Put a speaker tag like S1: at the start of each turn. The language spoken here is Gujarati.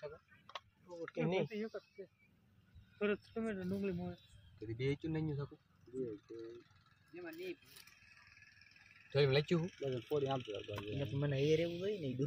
S1: શકો
S2: કે નહીં
S1: પરત ટમેટા ડુંગળી મોય
S2: કદી બે ચું નહીં શકો
S1: જેમાં નહીં
S2: તો એમ લચ્યું
S3: થોડી આમ
S2: મને એ રહેવું હોય ને